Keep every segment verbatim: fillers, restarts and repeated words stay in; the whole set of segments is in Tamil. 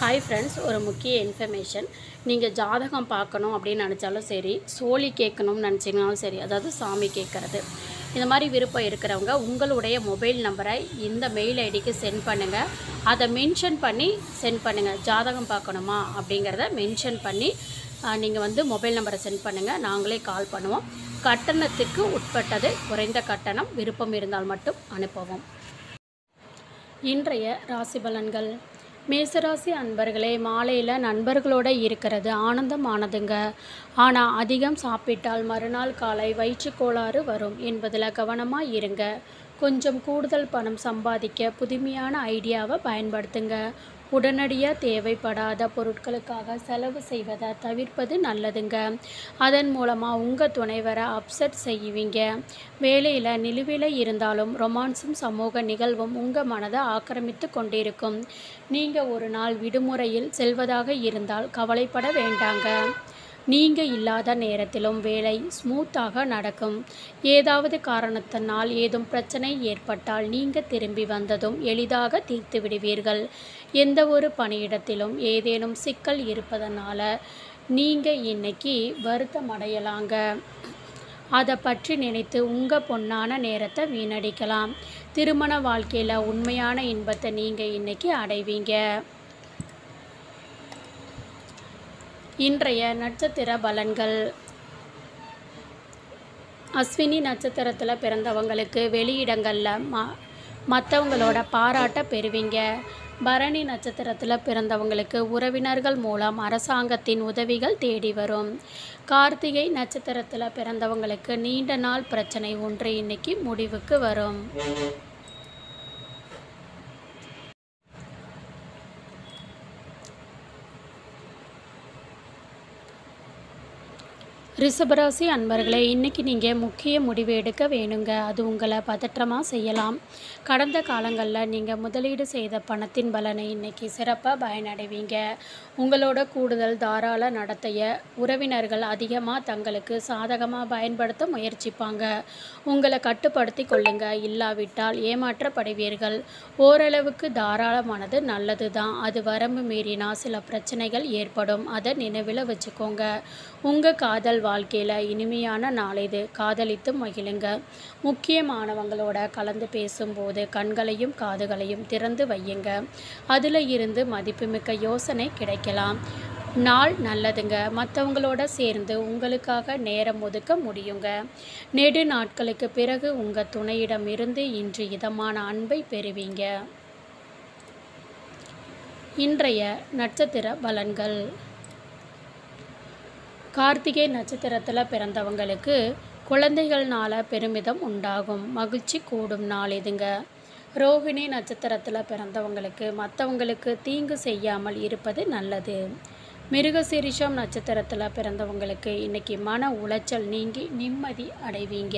ஹாய் ஃப்ரெண்ட்ஸ், ஒரு முக்கிய இன்ஃபர்மேஷன். நீங்கள் ஜாதகம் பார்க்கணும் அப்படின்னு நினச்சாலும் சரி, சோழி கேட்கணும்னு நினச்சிங்கனாலும் சரி, அதாவது சாமி கேட்குறது, இந்த மாதிரி விருப்பம் இருக்கிறவங்க உங்களுடைய மொபைல் நம்பரை இந்த மெயில் ஐடிக்கு சென்ட் பண்ணுங்கள். அதை மென்ஷன் பண்ணி சென்ட் பண்ணுங்கள். ஜாதகம் பார்க்கணுமா அப்படிங்கிறத மென்ஷன் பண்ணி நீங்கள் வந்து மொபைல் நம்பரை சென்ட் பண்ணுங்கள். நாங்களே கால் பண்ணுவோம். கட்டணத்துக்கு உட்பட்டது, குறைந்த கட்டணம். விருப்பம் இருந்தால் மட்டும் அனுப்பவும். இன்றைய ராசி பலன்கள். மேசராசி அன்பர்களே, மாலையில் நண்பர்களோடு இருக்கிறது ஆனந்தமானதுங்க. ஆனால் அதிகம் சாப்பிட்டால் மறுநாள் காலை வயிற்றுக்கோளாறு வரும் என்பதில் கவனமாக இருங்க. கொஞ்சம் கூடுதல் பணம் சம்பாதிக்க புதுமையான ஐடியாவை பயன்படுத்துங்க. உடனடியாக தேவைப்படாத பொருட்களுக்காக செலவு செய்வதை தவிர்ப்பது நல்லதுங்க. அதன் மூலமாக உங்கள் துணைவரை அப்செட் செய்வீங்க. வேலையில் நிலுவையில் இருந்தாலும் ரொமான்ஸும் சமூக நிகழ்வும் உங்கள் மனதை ஆக்கிரமித்து கொண்டிருக்கும். நீங்கள் ஒரு நாள் விடுமுறையில் செல்வதாக இருந்தால் கவலைப்பட வேண்டாங்க. நீங்கள் இல்லாத நேரத்திலும் வேலை ஸ்மூத்தாக நடக்கும். ஏதாவது காரணத்தினால் ஏதும் பிரச்சனை ஏற்பட்டால் நீங்கள் திரும்பி வந்ததும் எளிதாக தீர்த்து விடுவீர்கள். எந்த ஒரு பணியிடத்திலும் ஏதேனும் சிக்கல் இருப்பதனால நீங்கள் இன்னைக்கு வருத்தம் அடையலாங்க. அதை பற்றி நினைத்து உங்கள் பொன்னான நேரத்தை வீணடிக்கலாம். திருமண வாழ்க்கையில் உண்மையான இன்பத்தை நீங்கள் இன்னைக்கு அடைவீங்க. இன்றைய நட்சத்திர பலன்கள். அஸ்வினி நட்சத்திரத்தில் பிறந்தவங்களுக்கு வெளியிடங்களில் ம மற்றவங்களோட பாராட்ட பெறுவீங்க. பரணி நட்சத்திரத்தில் பிறந்தவங்களுக்கு உறவினர்கள் மூலம் அரசாங்கத்தின் உதவிகள் தேடி வரும். கார்த்திகை நட்சத்திரத்தில் பிறந்தவங்களுக்கு நீண்ட நாள் பிரச்சனை ஒன்று இன்னைக்கு முடிவுக்கு வரும். ரிஷபராசி அன்பர்களே, இன்றைக்கி நீங்கள் முக்கிய முடிவு எடுக்க வேணுங்க. அது உங்களை பதற்றமாக செய்யலாம். கடந்த காலங்களில் நீங்கள் முதலீடு செய்த பணத்தின் பலனை இன்றைக்கி சிறப்பாக பயனடைவீங்க. உங்களோட கூடுதல் தாராள நடத்தைய உறவினர்கள் அதிகமாக தங்களுக்கு சாதகமாக பயன்படுத்த முயற்சிப்பாங்க. உங்களை கட்டுப்படுத்தி கொள்ளுங்க. இல்லாவிட்டால் ஏமாற்றப்படுவீர்கள். ஓரளவுக்கு தாராளமானது நல்லது தான். அது வரம்பு மீறினா சில பிரச்சனைகள் ஏற்படும். அதை நினைவில் வச்சுக்கோங்க. உங்கள் காதல் வாழ்க்கையில் இனிமையான நாள் இது. காதலித்து மகிழுங்க. முக்கியமானவங்களோட கலந்து பேசும்போது கண்களையும் காதுகளையும் திறந்து வையுங்க. அதில் இருந்து மதிப்புமிக்க யோசனை கிடைக்கலாம். நாள் நல்லதுங்க. மற்றவங்களோட சேர்ந்து உங்களுக்காக நேரம் ஒதுக்க முடியுங்க. நெடு நாட்களுக்கு பிறகு உங்கள் துணையிடமிருந்து இன்று இதமான அன்பை பெறுவீங்க. இன்றைய நட்சத்திர பலன்கள். கார்த்திகை நட்சத்திரத்தில் பிறந்தவங்களுக்கு குழந்தைகள்னால பெருமிதம் உண்டாகும். மகிழ்ச்சி கூடும் நாள் இதுங்க. ரோகிணி நட்சத்திரத்தில் பிறந்தவங்களுக்கு மற்றவங்களுக்கு தீங்கு செய்யாமல் இருப்பது நல்லது. மிருகசீரிஷம் நட்சத்திரத்தில் பிறந்தவங்களுக்கு இன்னைக்கு மன உளைச்சல் நீங்கி நிம்மதி அடைவீங்க.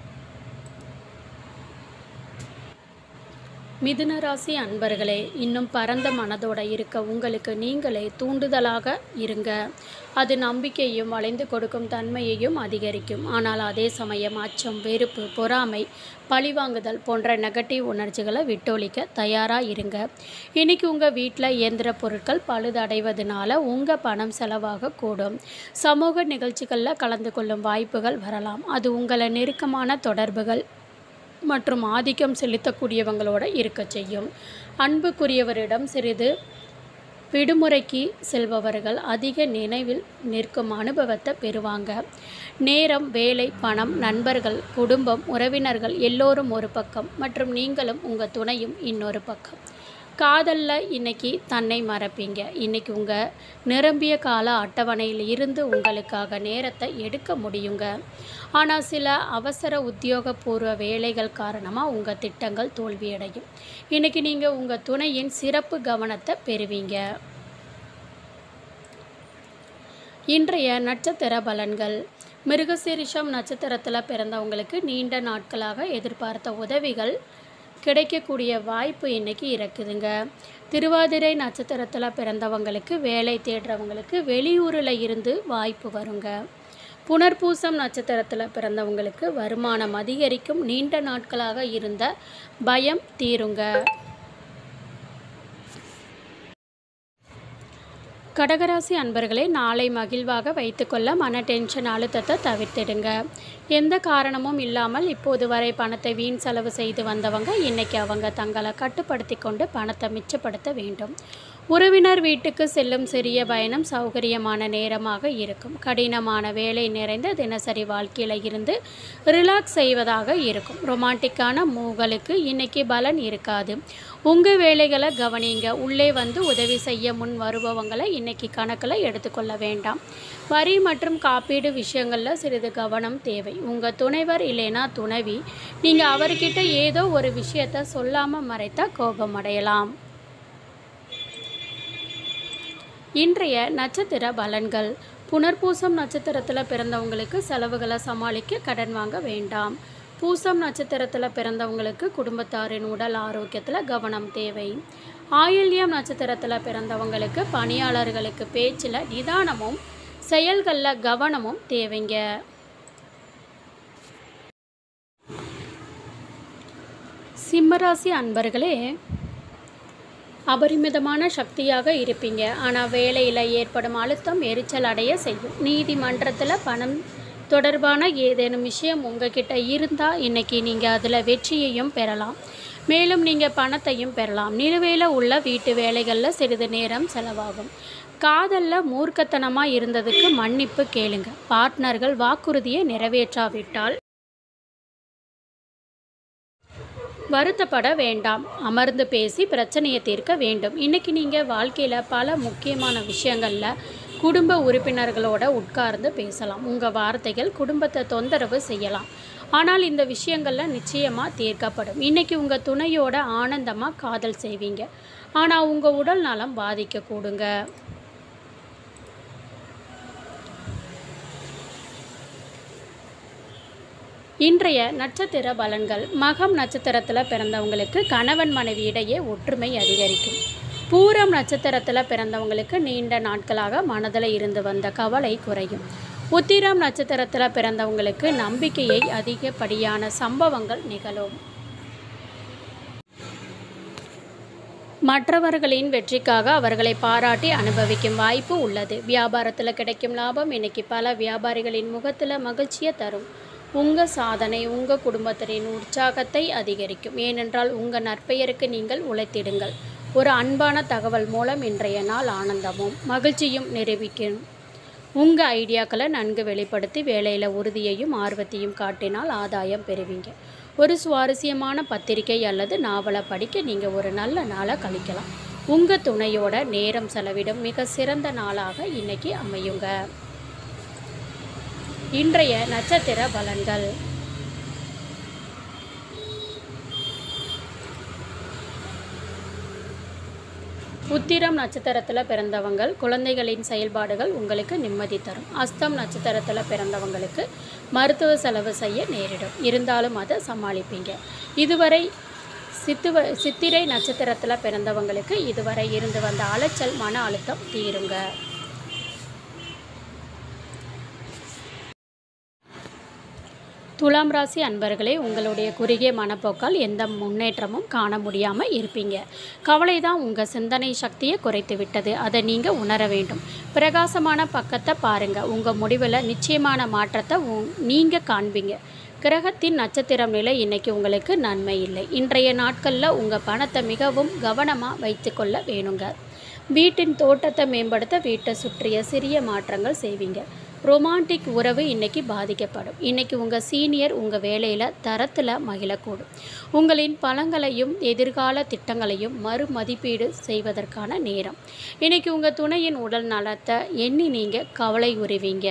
மிதுன ராசி அன்பர்களே, இன்னும் பரந்த மனதோடு இருக்க உங்களுக்கு நீங்களே தூண்டுதலாக இருங்க. அது நம்பிக்கையும் வளைந்து கொடுக்கும் தன்மையையும் அதிகரிக்கும். ஆனால் அதே சமயம் அச்சம், வெறுப்பு, பொறாமை, பழிவாங்குதல் போன்ற நெகட்டிவ் உணர்ச்சிகளை விட்டொழிக்க தயாராக இருங்க. இன்றைக்கி உங்கள் வீட்டில் இயந்திர பொருட்கள் பழுதடைவதனால உங்கள் பணம் செலவாக கூடும். சமூக நிகழ்ச்சிகளில் கலந்து கொள்ளும் வாய்ப்புகள் வரலாம். அது உங்களை நெருக்கமான தொடர்புகள் மற்றும் ஆதிக்கம் செலுத்தக்கூடியவங்களோடு இருக்க செய்யும். அன்புக்குரியவரிடம் சிறிது விடுமுறைக்கு செல்பவர்கள் அதிக நினைவில் நிற்கும் அனுபவத்தை பெறுவாங்க. நேரம், வேலை, பணம், நண்பர்கள், குடும்பம், உறவினர்கள் எல்லோரும் ஒரு பக்கம் மற்றும் நீங்களும் உங்கள் துணையும் இன்னொரு பக்கம். காதலில் இன்றைக்கி தன்னை மறப்பீங்க. இன்றைக்கி உங்கள் நிரம்பிய கால அட்டவணையில் இருந்து உங்களுக்காக நேரத்தை எடுக்க முடியுங்க. ஆனால் சில அவசர உத்தியோகபூர்வ வேலைகள் காரணமாக உங்கள் திட்டங்கள் தோல்வியடையும். இன்றைக்கி நீங்கள் உங்கள் துணையின் சிறப்பு கவனத்தை பெறுவீங்க. இன்றைய நட்சத்திர பலன்கள். மிருகசீரிஷம் நட்சத்திரத்தில் பிறந்தவங்களுக்கு நீண்ட நாட்களாக எதிர்பார்த்த உதவிகள் கிடைக்கக்கூடிய வாய்ப்பு இன்றைக்கி இருக்குதுங்க. திருவாதிரை நட்சத்திரத்தில் பிறந்தவங்களுக்கு வேலை தேடுறவங்களுக்கு வெளியூரில் இருந்து வாய்ப்பு வருங்க. புனர்பூசம் நட்சத்திரத்தில் பிறந்தவங்களுக்கு வருமானம் அதிகரிக்கும். நீண்ட நாட்களாக இருந்த பயம் தீருங்க. கடகராசி அன்பர்களே, நாளை மகிழ்வாக வைத்துக்கொள்ள மன டென்ஷன் அழுத்தத்தை தவிர்த்திடுங்க. எந்த காரணமும் இல்லாமல் இப்போது வரை பணத்தை வீண் செலவு செய்து வந்தவங்க இன்னைக்கு அவங்க தங்களை கட்டுப்படுத்தி கொண்டு பணத்தை மிச்சப்படுத்த வேண்டும். உறவினர் வீட்டுக்கு செல்லும் சிறிய பயணம் சௌகரியமான நேரமாக இருக்கும். கடினமான வேலை நிறைந்த தினசரி வாழ்க்கையில் இருந்து ரிலாக்ஸ் செய்வதாக இருக்கும். ரொமான்டிக்கான மூகளுக்கு இன்னைக்கு பலன் இருக்காது. உங்கள் வேலைகளை கவனிங்க. உள்ளே வந்து உதவி செய்ய முன் வருபவங்களை இன்னைக்கு கணக்கில் எடுத்துக்கொள்ள வேண்டாம். வரி மற்றும் காப்பீடு விஷயங்களில் சிறிது கவனம் தேவை. உங்கள் துணைவர் இல்லைனா துணைவி நீங்கள் அவர்கிட்ட ஏதோ ஒரு விஷயத்தை சொல்லாமல் மறைத்தா கோபம் அடையலாம். இன்றைய நட்சத்திர பலன்கள். புனர்பூசம் நட்சத்திரத்தில் பிறந்தவங்களுக்கு செலவுகளை சமாளிக்க கடன் வாங்க வேண்டாம். பூசம் நட்சத்திரத்தில் பிறந்தவங்களுக்கு குடும்பத்தாரின் உடல் ஆரோக்கியத்தில் கவனம் தேவை. ஆயில்யம் நட்சத்திரத்தில் பிறந்தவங்களுக்கு பணியாளர்களுக்கு பேச்சில் நிதானமும் செயல்களில் கவனமும் தேவைங்க. சிம்மராசி அன்பர்களே, அபரிமிதமான சக்தியாக இருப்பீங்க. ஆனால் வேலையில் ஏற்படும் அழுத்தம் எரிச்சல் அடைய செய்யும். நீதிமன்றத்தில் பணம் தொடர்பான ஏதேனும் விஷயம் உங்ககிட்ட இருந்தால் இன்றைக்கி நீங்கள் அதில் வெற்றியையும் பெறலாம். மேலும் நீங்கள் பணத்தையும் பெறலாம். நிலுவையில் உள்ள வீட்டு வேலைகளில் சிறிது நேரம் செலவாகும். காதலில் மூர்க்கத்தனமாக இருந்ததுக்கு மன்னிப்பு கேளுங்க. பார்ட்னர்கள் வாக்குறுதியை நிறைவேற்றாவிட்டால் வருத்தப்பட வேண்டாம். அமர்ந்து பேசி பிரச்சனையை தீர்க்க வேண்டும். இன்றைக்கி நீங்கள் வாழ்க்கையில் பல முக்கியமான விஷயங்களில் குடும்ப உறுப்பினர்களோட உட்கார்ந்து பேசலாம். உங்கள் வார்த்தைகள் குடும்பத்தை தொந்தரவு செய்யலாம். ஆனால் இந்த விஷயங்களில் நிச்சயமாக தீர்க்கப்படும். இன்றைக்கி உங்கள் துணையோட ஆனந்தமாக காதல் செய்வீங்க. ஆனால் உங்கள் உடல் நலம் பாதிக்கக்கூடுங்க. இன்றைய நட்சத்திர பலன்கள். மகம் நட்சத்திரத்தில் பிறந்தவங்களுக்கு கணவன் மனைவி இடையே ஒற்றுமை அதிகரிக்கும். பூரம் நட்சத்திரத்தில் பிறந்தவங்களுக்கு நீண்ட நாட்களாக மனதில் இருந்து வந்த கவலை குறையும். உத்திரம் நட்சத்திரத்தில் பிறந்தவங்களுக்கு நம்பிக்கையை அதிகப்படியான சம்பவங்கள் நிகழும். மற்றவர்களின் வெற்றிக்காக அவர்களை பாராட்டி அனுபவிக்கும் வாய்ப்பு உள்ளது. வியாபாரத்தில் கிடைக்கும் லாபம் இன்னைக்கு பல வியாபாரிகளின் முகத்தில் மகிழ்ச்சியை தரும். உங்கள் சாதனை உங்கள் குடும்பத்தினரின் உற்சாகத்தை அதிகரிக்கும். ஏனென்றால் உங்கள் நற்பெயருக்கு நீங்கள் உழைத்திடுங்கள். ஒரு அன்பான தகவல் மூலம் இன்றைய நாள் ஆனந்தமும் மகிழ்ச்சியும் நிரூபிக்கும். உங்கள் ஐடியாக்களை நன்கு வெளிப்படுத்தி வேலையில் உறுதியையும் ஆர்வத்தையும் காட்டினால் ஆதாயம் பெறுவீங்க. ஒரு சுவாரஸ்யமான பத்திரிகை அல்லது நாவலை படிக்க நீங்கள் ஒரு நல்ல நாளை கழிக்கலாம். உங்கள் துணையோட நேரம் செலவிடும் மிக சிறந்த நாளாக இன்னைக்கு அமையுங்க. இன்றைய நட்சத்திர பலன்கள். உத்திரம் நட்சத்திரத்தில் பிறந்தவங்கள் குழந்தைகளின் செயல்பாடுகள் உங்களுக்கு நிம்மதி தரும். அஸ்தம் நட்சத்திரத்தில் பிறந்தவங்களுக்கு மருத்துவ செலவு செய்ய நேரிடும். இருந்தாலும் அதை சமாளிப்பீங்க. இதுவரை சித்துவ சித்திரை நட்சத்திரத்தில் பிறந்தவங்களுக்கு இதுவரை இருந்து வந்த அலைச்சல் மன அழுத்தம் தீருங்க. துலாம் ராசி அன்பர்களே, உங்களுடைய குறுகிய மனப்போக்கால் எந்த முன்னேற்றமும் காண முடியாமல் இருப்பீங்க. கவலை தான் உங்கள் சிந்தனை சக்தியை குறைத்து விட்டது. அதை நீங்கள் உணர வேண்டும். பிரகாசமான பக்கத்தை பாருங்கள். உங்கள் முடிவில் நிச்சயமான மாற்றத்தை நீங்கள் காண்பீங்க. கிரகத்தின் நட்சத்திரம் நிலை இன்னைக்கு உங்களுக்கு நன்மை இல்லை. இன்றைய நாட்களில் உங்கள் பணத்தை மிகவும் கவனமாக வைத்து கொள்ள வேணுங்க. வீட்டின் தோட்டத்தை மேம்படுத்த வீட்டை சுற்றிய சிறிய மாற்றங்கள் செய்வீங்க. ரொமான்டிக் உறவு இன்றைக்கி பாதிக்கப்படும். இன்றைக்கி உங்கள் சீனியர் உங்கள் வேலையில் தரத்தில் மகிழக்கூடும். உங்களின் பலங்களையும் எதிர்கால திட்டங்களையும் மறுமதிப்பீடு செய்வதற்கான நேரம். இன்றைக்கி உங்கள் துணையின் உடல் நலத்தை எண்ணி நீங்கள் கவலை உறுவீங்க.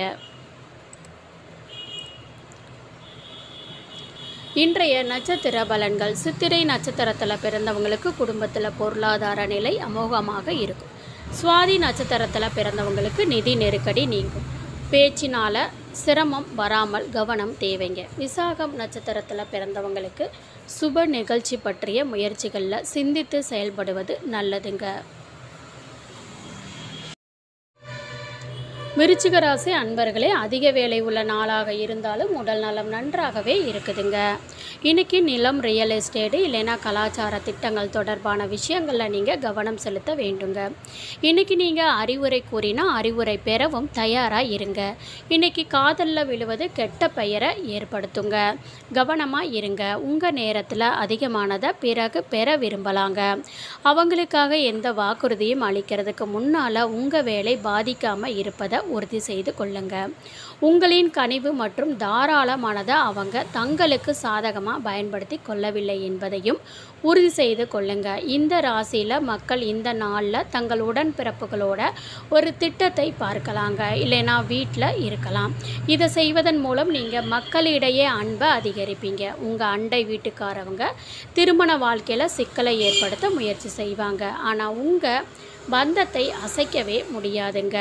இன்றைய நட்சத்திர பலன்கள். சித்திரை நட்சத்திரத்தில் பிறந்தவங்களுக்கு குடும்பத்தில் பொருளாதார நிலை அமோகமாக இருக்கும். சுவாதி நட்சத்திரத்தில் பிறந்தவங்களுக்கு நிதி நெருக்கடி நீங்கும். பேச்சினால் சிரமம் வராமல் கவனம் தேவைங்க. விசாகம் நட்சத்திரத்தில் பிறந்தவங்களுக்கு சுப நிகழ்ச்சி பற்றிய முயற்சிகளில் சிந்தித்து செயல்படுவது நல்லதுங்க. விருச்சிக ராசி அன்பர்களே, அதிக வேலை உள்ள நாளாக இருந்தாலும் உடல் நலம் நன்றாகவே இருக்குதுங்க. இன்றைக்கி நிலம், ரியல் எஸ்டேட்டு இல்லைன்னா கலாச்சார திட்டங்கள் தொடர்பான விஷயங்களில் நீங்கள் கவனம் செலுத்த வேண்டுங்க. இன்றைக்கி நீங்கள் அறிவுரை கூறினா அறிவுரை பெறவும் தயாராக இருங்க. இன்றைக்கி காதலில் விழுவது கெட்ட பெயரை ஏற்படுத்துங்க. கவனமாக இருங்க. உங்கள் நேரத்தில் அதிகமானதை பிறகு பெற விரும்பலாங்க. அவங்களுக்காக எந்த வாக்குறுதியும் அளிக்கிறதுக்கு முன்னால் உங்கள் வேலை பாதிக்காமல் இருப்பதை உறுதி செய்து கொள்ளுங்க. உங்களின் கனிவு மற்றும் தாராள மனதை அவங்க தங்களுக்கு சாதகமாக பயன்படுத்தி கொள்ளவில்லை என்பதையும் உறுதி செய்து கொள்ளுங்க. இந்த ராசியில் மக்கள் இந்த நாளில் தங்கள் உடன்பிறப்புகளோட ஒரு திட்டத்தை பார்க்கலாங்க. இல்லைனா வீட்டில் இருக்கலாம். இதை செய்வதன் மூலம் நீங்கள் மக்களிடையே அன்பை அதிகரிப்பீங்க. உங்கள் அண்டை வீட்டுக்காரவங்க திருமண வாழ்க்கையில் சிக்கலை ஏற்படுத்த முயற்சி செய்வாங்க. ஆனால் உங்கள் பந்தத்தை அசைக்கவே முடியாதுங்க.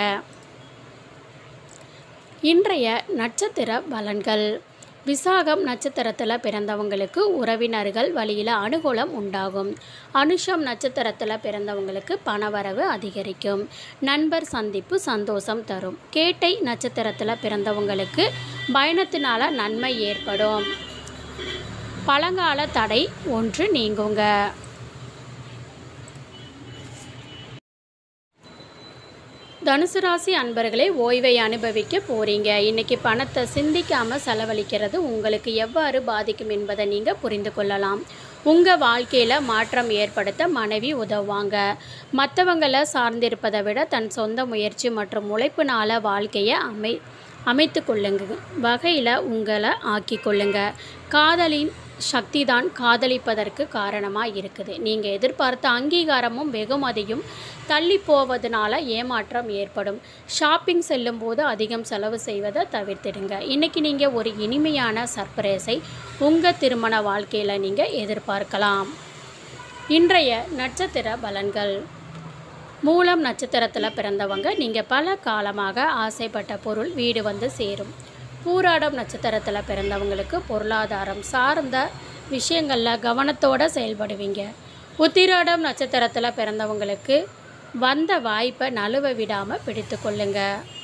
இன்றைய நட்சத்திர பலன்கள். விசாகம் நட்சத்திரத்தில் பிறந்தவங்களுக்கு உறவினர்கள் வழியில் அனுகூலம் உண்டாகும். அனுஷம் நட்சத்திரத்தில் பிறந்தவங்களுக்கு பணவரவு அதிகரிக்கும். நண்பர் சந்திப்பு சந்தோஷம் தரும். கேட்டை நட்சத்திரத்தில் பிறந்தவங்களுக்கு பயணத்தினால நன்மை ஏற்படும். பழங்கால தடை ஒன்று நீங்குங்க. தனுசு ராசி அன்பர்களே, ஓய்வை அனுபவிக்க போகிறீங்க. இன்றைக்கி பணத்தை சிந்திக்காமல் செலவழிக்கிறது உங்களுக்கு எவ்வாறு பாதிக்கும் என்பதை நீங்கள் புரிந்து கொள்ளலாம். உங்கள் வாழ்க்கையில் மாற்றம் ஏற்படுத்த மனைவி உதவுவாங்க. மற்றவங்களை சார்ந்திருப்பதை விட தன் சொந்த முயற்சி மற்றும் உழைப்புனால வாழ்க்கையை அமை அமைத்து கொள்ளுங்க வகையில் உங்களை ஆக்கி கொள்ளுங்க. காதலின் சக்தி தான் காதலிப்பதற்கு காரணமாக இருக்குது. நீங்கள் எதிர்பார்த்த அங்கீகாரமும் வெகுமதியும் தள்ளி போவதனால ஏமாற்றம் ஏற்படும். ஷாப்பிங் செல்லும் போது அதிகம் செலவு செய்வதை தவிர்த்திடுங்க. இன்றைக்கி நீங்கள் ஒரு இனிமையான சர்ப்ரைஸை உங்கள் திருமண வாழ்க்கையில் நீங்கள் எதிர்பார்க்கலாம். இன்றைய நட்சத்திர பலன்கள். மூலம் நட்சத்திரத்தில் பிறந்தவங்க நீங்கள் பல காலமாக ஆசைப்பட்ட பொருள் வீடு வந்து சேரும். பூராடம் நட்சத்திரத்தில் பிறந்தவங்களுக்கு பொருளாதாரம் சார்ந்த விஷயங்களில் கவனத்தோடு செயல்படுவீங்க. உத்திராடம் நட்சத்திரத்தில் பிறந்தவங்களுக்கு வந்த வாய்ப்பை நழுவ விடாமல் பிடித்து கொள்ளுங்க.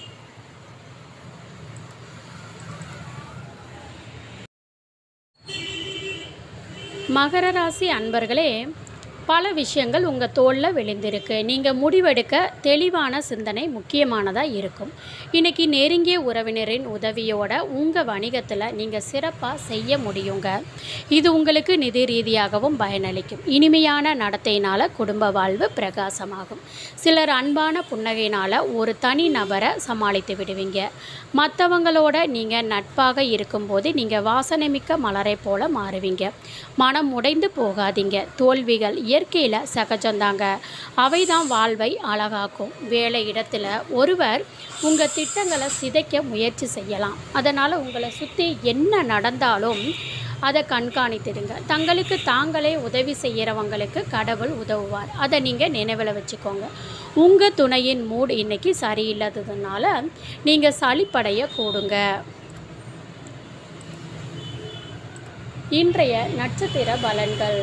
மகர ராசி அன்பர்களே, பல விஷயங்கள் உங்கள் தோளில் விழுந்திருக்கு. நீங்கள் முடிவெடுக்க தெளிவான சிந்தனை முக்கியமானதாக இருக்கும். இன்றைக்கி நெருங்கிய உறவினரின் உதவியோட உங்கள் வணிகத்தில் நீங்கள் சிறப்பாக செய்ய முடியுங்க. இது உங்களுக்கு நிதி ரீதியாகவும் பயனளிக்கும். இனிமையான நடத்தையினால் குடும்ப வாழ்வு பிரகாசமாகும். சிலர் அன்பான புன்னகையினால் ஒரு தனி நபரை சமாளித்து விடுவீங்க. மற்றவங்களோட நீங்கள் நட்பாக இருக்கும்போது நீங்கள் வாசனைமிக்க மலரை போல மாறுவீங்க. மனம் உடைந்து போகாதீங்க. தோல்விகள் இயற்கையில் சகஜந்தாங்க. அவை தான் வாழ்வை அழகாக்கும். வேலை இடத்துல ஒருவர் உங்கள் திட்டங்களை சிதைக்க முயற்சி செய்யலாம். அதனால் உங்களை சுற்றி என்ன நடந்தாலும் அதை கண்காணித்திடுங்க. தங்களுக்கு தாங்களே உதவி செய்கிறவங்களுக்கு கடவுள் உதவுவார். அதை நீங்கள் நினைவில் வச்சுக்கோங்க. உங்கள் துணையின் மூட் இன்றைக்கி சரியில்லாததுனால நீங்கள் சலிப்படைய கூடுங்க. இன்றைய நட்சத்திர பலன்கள்.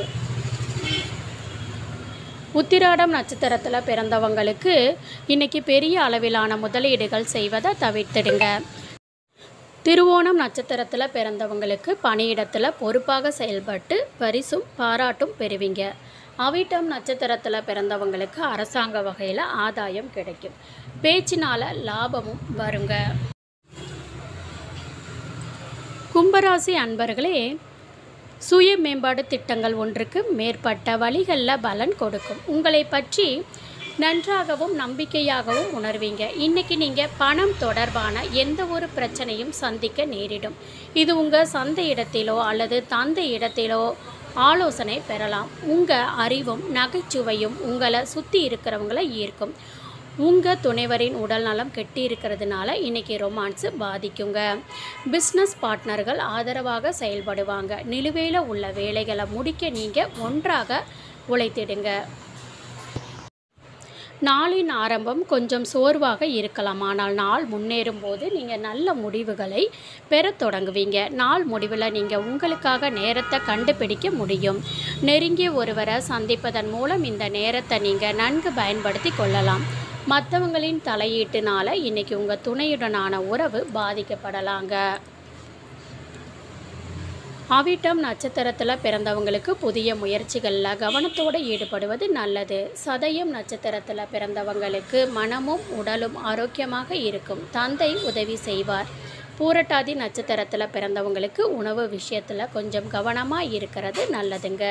உத்திராடம் நட்சத்திரத்தில் பிறந்தவங்களுக்கு இன்றைக்கி பெரிய அளவிலான முதலீடுகள் செய்வதை தவிர்த்திடுங்க. திருவோணம் நட்சத்திரத்தில் பிறந்தவங்களுக்கு பணியிடத்தில் பொறுப்பாக செயல்பட்டு பரிசும் பாராட்டும் பெறுவீங்க. அவிட்டம் நட்சத்திரத்தில் பிறந்தவங்களுக்கு அரசாங்க வகையில் ஆதாயம் கிடைக்கும். பேச்சினால் லாபமும் வருங்க. கும்பராசி அன்பர்களே, சுய மேம்பாடு திட்டங்கள் ஒன்றுக்கு மேற்பட்ட வழிகளில் பலன் கொடுக்கும். உங்களை பற்றி நன்றாகவும் நம்பிக்கையாகவும் உணர்வீங்க. இன்றைக்கி நீங்கள் பணம் தொடர்பான எந்த ஒரு பிரச்சனையும் சந்திக்க நேரிடும். இது உங்கள் சந்தை இடத்திலோ அல்லது தந்தை இடத்திலோ ஆலோசனை பெறலாம். உங்கள் அறிவும் நகைச்சுவையும் உங்களை சுற்றி இருக்கிறவங்களை ஈர்க்கும். உங்கள் துணைவரின் உடல் நலம் கெட்டி இருக்கிறதுனால இன்றைக்கி ரொமான்ஸு பாதிக்குங்க. பிஸ்னஸ் பார்ட்னர்கள் ஆதரவாக செயல்படுவாங்க. நிலுவையில் உள்ள வேலைகளை முடிக்க நீங்கள் ஒன்றாக உழைத்திடுங்க. நாளின் ஆரம்பம் கொஞ்சம் சோர்வாக இருக்கலாம். ஆனால் நாள் முன்னேறும் போது நீங்கள் நல்ல முடிவுகளை பெற தொடங்குவீங்க. நாள் முடிவில் நீங்கள் உங்களுக்காக நேரத்தை கண்டுபிடிக்க முடியும். நெருங்கிய ஒருவரை சந்திப்பதன் மூலம் இந்த நேரத்தை நீங்கள் நன்கு பயன்படுத்தி கொள்ளலாம். மற்றவங்களின் தலையீட்டுனால இன்றைக்கி உங்கள் துணையுடனான உறவு பாதிக்கப்படலாங்க. அவிட்டம் நட்சத்திரத்தில் பிறந்தவங்களுக்கு புதிய முயற்சிகளில் கவனத்தோடு ஈடுபடுவது நல்லது. சதயம் நட்சத்திரத்தில் பிறந்தவங்களுக்கு மனமும் உடலும் ஆரோக்கியமாக இருக்கும். தந்தை உதவி செய்வார். பூரட்டாதி நட்சத்திரத்தில் பிறந்தவங்களுக்கு உணவு விஷயத்தில் கொஞ்சம் கவனமாக இருக்கிறது நல்லதுங்க.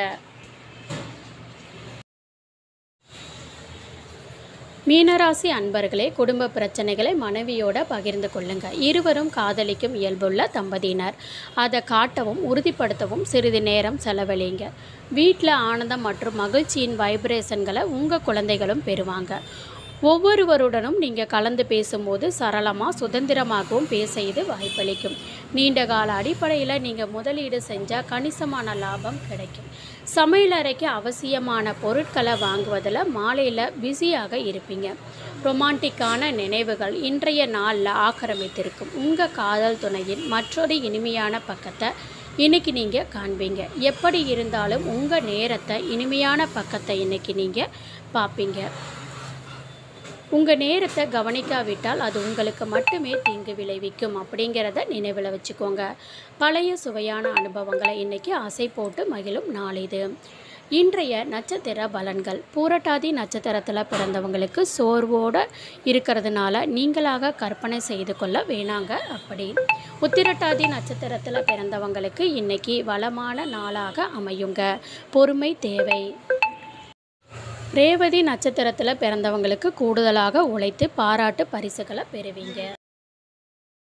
மீனராசி அன்பர்களே, குடும்ப பிரச்சனைகளை மனைவியோட பகிர்ந்து கொள்ளுங்கள். இருவரும் காதலிக்கும் இயல்புள்ள தம்பதியினர். அதை காட்டவும் உறுதிப்படுத்தவும் சிறிது நேரம் செலவழிங்க. வீட்டில் ஆனந்தம் மற்றும் மகிழ்ச்சியின் வைப்ரேஷன்களை உங்கள் குழந்தைகளும் பெறுவாங்க. ஒவ்வொருவருடனும் நீங்கள் கலந்து பேசும்போது சரளமாக சுதந்திரமாகவும் பேச இது வாய்ப்பளிக்கும். நீண்ட கால அடிப்படையில் நீங்கள் முதலீடு செஞ்சால் கணிசமான லாபம் கிடைக்கும். சமையலறைக்கு அவசியமான பொருட்களை வாங்குவதில் மாலையில் பிஸியாக இருப்பீங்க. ரொமான்டிக்கான நினைவுகள் இன்றைய நாளில் ஆக்கிரமித்திருக்கும். உங்கள் காதல் துணையின் மற்றொரு இனிமையான பக்கத்தை இன்றைக்கி நீங்கள் காண்பீங்க. எப்படி இருந்தாலும் உங்கள் நேரத்தை இனிமையான பக்கத்தை இன்றைக்கி நீங்கள் பார்ப்பீங்க. உங்கள் நேரத்தை கவனிக்காவிட்டால் அது உங்களுக்கு மட்டுமே தீங்கு விளைவிக்கும் அப்படிங்கிறத நினைவில் வச்சுக்கோங்க. பழைய சுவையான அனுபவங்களை இன்றைக்கி ஆசை போட்டு மகிழும் நாள் இது. இன்றைய நட்சத்திர பலன்கள். பூரட்டாதி நட்சத்திரத்தில் பிறந்தவங்களுக்கு சோர்வோடு இருக்கிறதுனால நீங்களாக கற்பனை செய்து கொள்ள வேணாங்க. அப்படி உத்திரட்டாதி நட்சத்திரத்தில் பிறந்தவங்களுக்கு இன்றைக்கி வளமான நாளாக அமையுங்க. பொறுமை தேவை. ரேவதி நட்சத்திரத்தில் பிறந்தவங்களுக்கு கூடுதலாக உழைத்து பாராட்டு பரிசுகளை பெறுவீங்க.